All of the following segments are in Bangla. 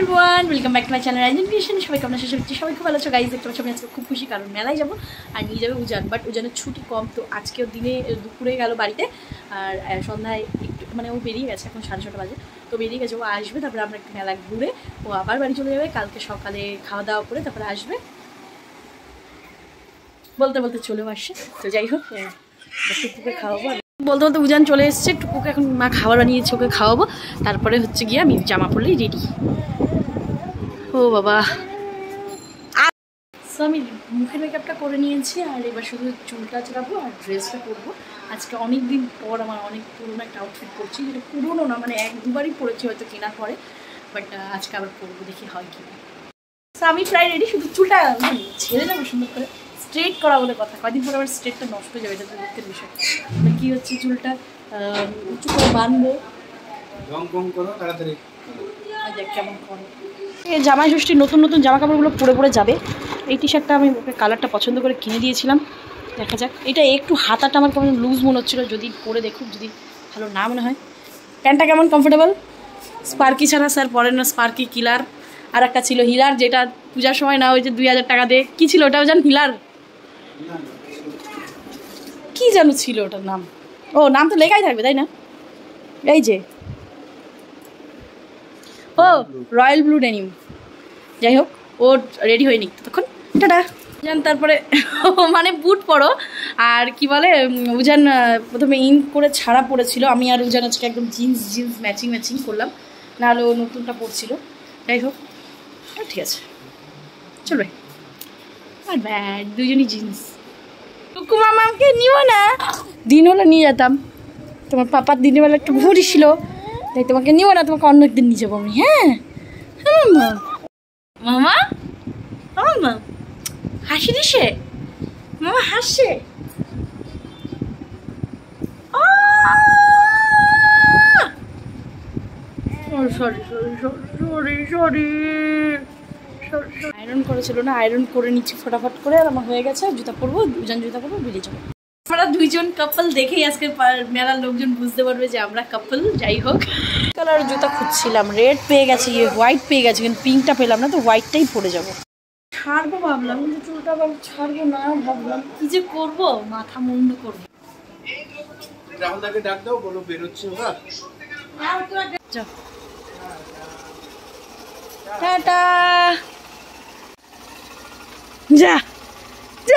Everyone, welcome back to my channel Rising Creation. সবাই কেমন আছো? সবাই খুব ভালো আছো গাইজ। দেখতে পাচ্ছ আমি আজকে খুব খুশি, কারণ মেলায় যাবো আর নিয়ে যাবে উজান। বাট উজানের ছুটি কম, তো আজকেও দিনে দুপুরে গেল বাড়িতে, আর সন্ধ্যায় একটু মানে ও বেরিয়ে গেছে, এখন 6:30 বাজে, তো বেরিয়ে গেছে। ও আসবে, তারপরে আমরা একটু মেলা ঘুরে ও আবার বাড়ি চলে যাবে। কালকে সকালে খাওয়া দাওয়া করে তারপরে আসবে, বলতে বলতে চলেও আসছে। তো যাই হোক, টুকুকে খাওয়াবো। বলতে বলতে উজান চলে এসছে, টুকুকে এখন মা খাবার বানিয়েছে, ওকে খাওয়াবো। তারপরে হচ্ছে গিয়ে আমি জামা পরলেই রেডি। ও বাবা, আমি মুখের মেকআপটা করে নিয়েছি, আর এবার শুধু চুলটা চালাবো আর ড্রেসটা পরবো। আজকে অনেক দিন পর আমার অনেক পুরোনো একটা আউটফিট পরছি, যেটা পুরোনো না, মানে 1-2বারই পরেছি হয়তো কেনার পরে, বাট আজকে আবার পরবো, দেখি হয় কি। আমি প্রায় রেডি, শুধু চুলটা ছেড়ে যাবো সুন্দর করে, স্ট্রেট করা বলে কথা। কয়েকদিন পরে আবার স্ট্রেটটা নষ্ট হয়ে যাবে, এটা তো দুঃখের বিষয়। মানে কী হচ্ছে, চুলটা উঁচু করে বাঁধবো, দেখ কেমন করে। জামাই ষষ্ঠী নতুন নতুন জামা কাপড়গুলো পরে পরে যাবে। এই টি শার্টটা আমি ওকে কালারটা পছন্দ করে কিনে দিয়েছিলাম, দেখা যাক। এটা একটু হাতাটা আমার কেমন লুজ মনে হচ্ছিলো, যদি পরে দেখুক, যদি ভালো না মনে হয়। প্যান্টটা কেমন কমফোর্টেবল, স্পার্কি ছাড়া স্যার পরেন না, স্পার্কি কিলার। আর একটা ছিল হিলার, যেটা পূজার সময় না, ওই যে 2000 টাকা দিয়ে কী ছিল ওটাও জান, হিলার কী যেন ছিল ওটার নাম। ও নাম তো লেখাই থাকবে তাই না, এই যে ও রয়্যাল ব্লু ডেনিম। যাই হোক, ও রেডি হয়নি তখন, টাটা উজান। তারপরে মানে বুট পরো, আর কি বলে, উজান প্রথমে ইন করে ছাড়া পড়েছিল, আমি আর উজান আজকে একদম জিন্স ম্যাচিং করলাম, নাহলে ও নতুনটা পরছিল। যাই হোক, ঠিক আছে, চলবে। আর ব্যাগ দুজনই জিন্স। টুকু মামাকে নিও না, দিন হলে নিয়ে যেতাম, তোমার পাপার দিনের বেলা একটু ঘুরি ছিল, তাই তোমাকে নিও না, তোমাকে অন্য একদিন নিয়ে যাবো আমি। হ্যাঁ মামা, মামা হাসি দিছে, মামা হাসছে। আয়রন করেছিল না, আয়রন করে নিচ্ছি ফটাফট করে, আর আমার হয়ে গেছে। জুতা পরবো, দুজন জুতা পরবো, বেরিয়ে যাবো। আমরা দুইজন কাপল দেখেই আজকে মেলার লোকজন বুঝতে পারবে যে আমরা কাপল। যাই হোক, কালার জুতা খুঁজছিলাম, রেড পেয়ে গেছি, হোয়াইট পেয়ে গেছি, কিন্তু পিঙ্কটা পেলাম না, তো হোয়াইটটাই পরে যাবো। ছাড়বো ভাবলাম, কিন্তু চুলটা আবার ছাড়বো না ভাবলাম, কি যে করবো, মাথা মুন্ডু করবো। রাহুলদাকে ডাক দাও, বলো বেরোচ্ছে ওরা। যাও, টাটা, যা যা।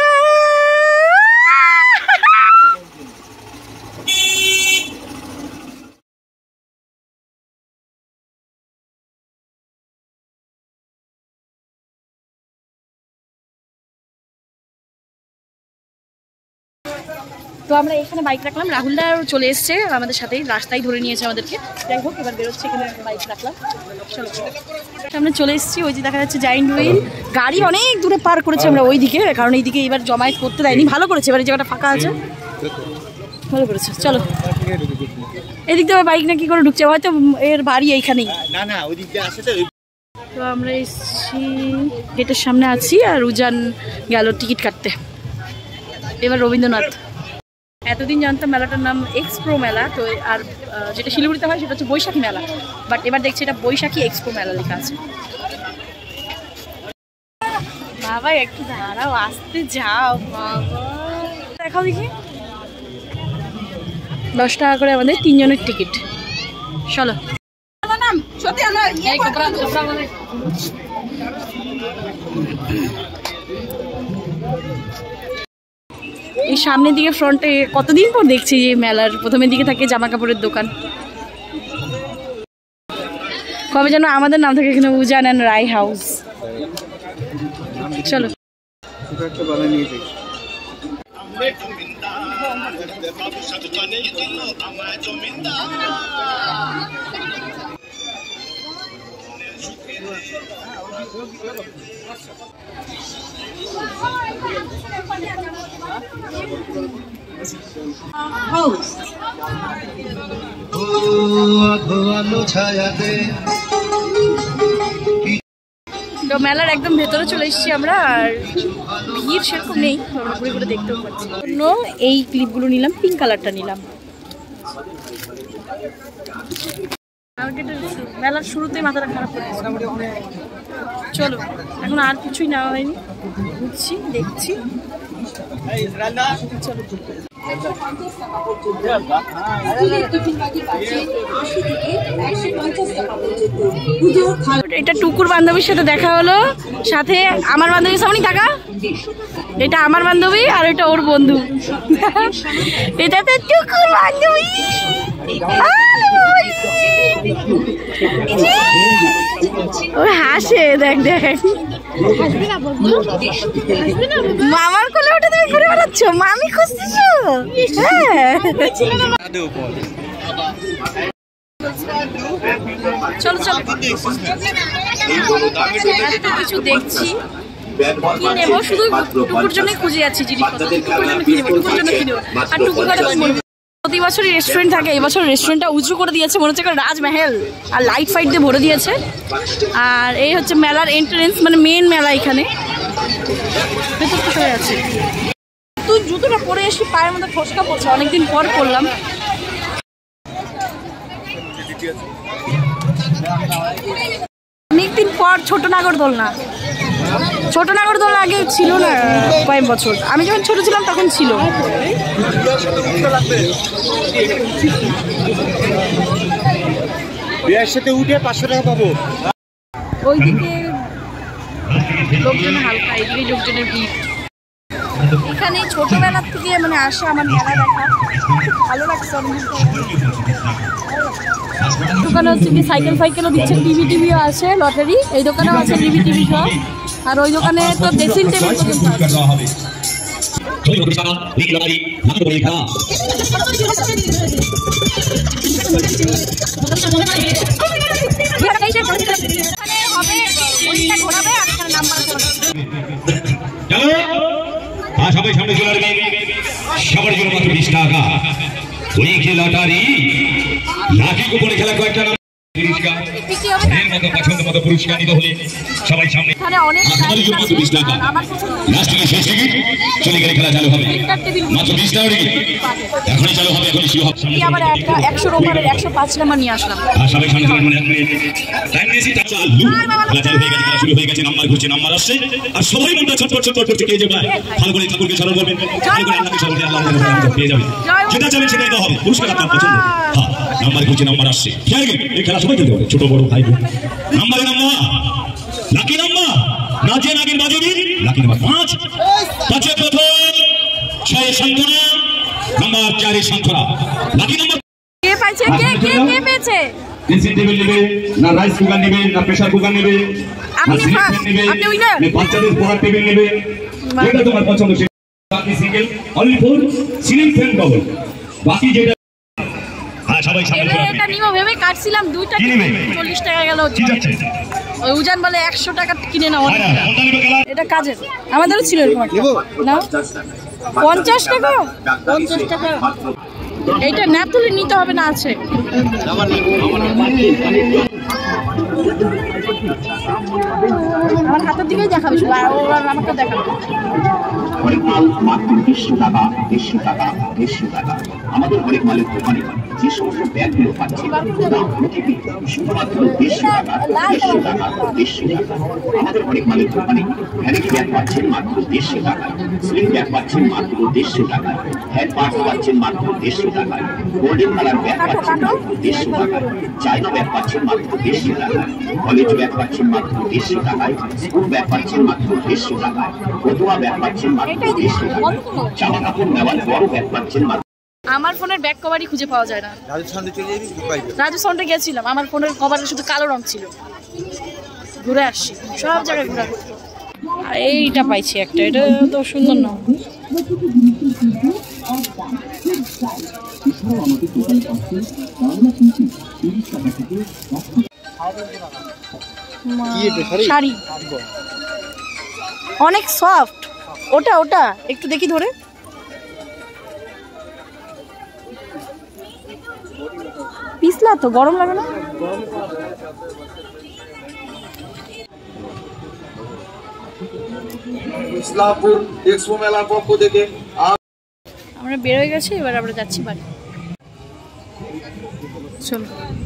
তো আমরা এখানে বাইক রাখলাম, রাহুলদা চলে এসছে আমাদের সাথেই, রাস্তায় ধরে নিয়েছে আমাদেরকে। যাই হোক, এবার বেরোচ্ছে, এখানে বাইক রাখলাম। চলো, সামনে চলে এসেছি, ওই যে দেখা যাচ্ছে জায়েন্ট হুইল। গাড়ি অনেক দূরে পার করেছে আমরা ওই দিকে, কারণ এইদিকে এবার জমায়েত করতে দেয়নি। ভালো করেছে, এবার এই জায়গাটা ফাঁকা আছে, ভালো করেছে। চলো, এদিক দিয়ে বাইক না কি করে ঢুকছে, হয়তো এর বাড়ি এইখানেই। তো আমরা এসছি, গেটের সামনে আছি, আর উজান গেল টিকিট কাটতে। এবার রবীন্দ্রনাথ। এতদিন জানতাম মেলাটার নাম এক্সপো মেলা, তো আর যেটা শিলিগুড়িতে হয় সেটা হচ্ছে বৈশাখী মেলা, বাট এবার দেখছি এটা বৈশাখী এক্সপো মেলা লেখা আছে। বাবা একটু দাঁড়াও, আসতে যাও বাবা, দেখাও দেখি। 10 টাকা করে আমাদের 3 জনের টিকিট। চলো, এই সামনের দিকে ফ্রন্টে কতদিন পর দেখছি যে মেলার প্রথমের দিকে থাকে জামা কাপড়ের দোকান। কবে যেন আমাদের নাম থাকে এখানে, উজান অ্যান্ড রায় হাউস। চলো, তো মেলার একদম ভেতরে চলে এসেছি আমরা, আর ভিড় সেরকম নেই, ঘুরে ঘুরে দেখতেও পাচ্ছি। এই ক্লিপগুলো নিলাম, পিঙ্ক কালারটা নিলাম। মার্কেটের মেলার শুরুতেই মাথাটা খারাপ করে চলো এখন আর কিছুই নেওয়া হয়নি ঘুরছি দেখছি চলো এটা টুকুর বান্ধবীর সাথে দেখা হলো সাথে আমার বান্ধবীর সামনে টাকা এটা আমার বান্ধবী আর এটা ওর বন্ধু এটা তো টুকুর বান্ধবী ও হাসে দেখ দেখ মামার কোলে ওটা তুমি ঘুরে বেড়াচ্ছ মামি খুঁজতেছো চলো চলো কিছু দেখছি কি নেবো শুধু টুকুর জন্যই খুঁজে যাচ্ছি জিনিসপত্র টুকুর জন্য কি নেবো টুকুর জন্য কি নেবো আর টুকুর কথা প্রতি বছরই রেস্টুরেন্ট থাকে এই বছর রেস্টুরেন্টটা উঁচু করে দিয়েছে মনে হচ্ছে রাজমহল আর লাইট ফাইট দিয়ে ভরে দিয়েছে আর এই হচ্ছে মেলার এন্ট্রেন্স মানে মেন মেলা এখানে আছে তুই জুতোটা পরে এসে পায়ের মধ্যে ফসকা পড়ছে অনেকদিন পর পড়লাম অনেকদিন পর ছোট নাগরদোলনা আগে ছিল না কয়েক বছর আমি যখন ছোট ছিলাম তখন ছিল সাথে উঠে 500 টাকা পাবো ওইদিকে লোকজন হালকা এদিকে লোকজনের ভিড় এখানে ছোটবেলার থেকে মানে আসা আমার মেলা দেখা ভালো লাগছে দোকানে হচ্ছে কি সাইকেলও দিচ্ছে টিভিও আছে লটারি এই দোকানেও আছে টিভি সব আর ওই দোকানে তো ড্রেসিং টেবিল সবাই সামনে চলে আসবে সবার জন্য মাত্র 20 টাকা ওই লটারি লাঠি গোপনে খেলা কয়েকটা পছন্দ মতো পুরস্কার নিতে হলে সবাই সামনে মাত্র 20 টাকা লাস্ট থেকে শেষ টিকিট চলে গেলে খেলা চালু হবে মাত্র 20 টাকা টিকিট এখনই চালু হবে এখনই শুরু হবে আবার একটা 100 ওভারের 105 নাম্বার নিয়ে আসলাম সবাই সামনে চলে মানে 1 মিনিট টাইম দিয়েছি চালু খেলা চালু হয়ে গেছে খেলা শুরু হয়ে গেছে নাম্বার ঘুরছে নাম্বার আসছে আর সবাই মনটা ছটফট করছে কে যে ভাই ভালো করে ঠাকুরকে স্মরণ করবেন ভালো করে আল্লাহকে স্মরণ করে আল্লাহর রহমত পেয়ে যাবেন যেটা চাইবেন সেটাই তো হবে পুরস্কার আপনার পছন্দ হ্যাঁ নাম্বার ঘুরছে নাম্বার আসছে খেয়াল এই খেলা সবাই খেলতে পারে ছোট বড় ভাই বোন নাম্বারে নাম্বার লাকি নাম্বার নাচে নাগিন বাজবি লাকি নাম্বার 5 পাঁচে প্রথম 6 সংখ্যা নাম্বার 4 এর সংখ্যা লাকি নাম্বার কে পাইছে কে পেয়েছে ড্রেসিং টেবিল নেবে না রাইস কুকার নেবে না প্রেসার কুকার নেবে আপনি উইনার বাচ্চাদের পড়ার টেবিল নেবে যেটা তোমার পছন্দ সেটা বাকি single only for ceiling fan double বাকি যেটা হ্যাঁ সবাই সামনে চলে এটা নিও ভেবে কাটছিলাম 2টা 40 টাকা গেল ওই উজান বলে 100 টাকা কিনে নাও এটা কাজের আমাদেরও ছিল এরকম না 50 টাকা এইটা না তুলে নিতে হবে না আছে আমার হাতের দিকেই দেখাবি শুধু আর ওরা আমাকে দেখাবে আমাদের অনেক মালের দোকানে যে সমস্ত ব্যাগগুলো পাচ্ছে শুধুমাত্র 150 টাকা আমাদের অনেক মালের দোকানে ভ্যানিটি ব্যাগ পাচ্ছেন মাত্র 150 টাকায় স্লিং ব্যাগ পাচ্ছেন মাত্র 150 টাকায় হ্যান্ড পার্স পাচ্ছেন মাত্র 150 টাকায় গোল্ডেন কালার ব্যাগ পাচ্ছেন মাত্র 150 টাকায় চাইনা ব্যাগ পাচ্ছেন মাত্র 150 টাকায় কলেজ ব্যাগ পাচ্ছেন মাত্র 150 টাকায় স্কুল ব্যাগ পাচ্ছেন মাত্র 150 টাকায় ফটোয়া ব্যাগ পাচ্ছেন মাত্র 150 টাকায় জামা কাপড় নেওয়ার বড় ব্যাগ পাচ্ছেন মাত্র আমার ফোনের ব্যাক কভারই খুঁজে পাওয়া যায় না রাজস্থানে গেছিলাম আমার ফোনের কভারে শুধু কালো রং ছিল ঘুরে আসছি সব জায়গায় ঘুরে আর এইটা পাইছি একটা এটা তো সুন্দর না শাড়ি অনেক সফট ওটা একটু দেখি ধরে পিছলা তো গরম লাগে না ইসলামপুর এক্সপো মেলার পক্ষ থেকে আমরা বের হয়ে গেছি এবার আমরা যাচ্ছি বাড়ি চলো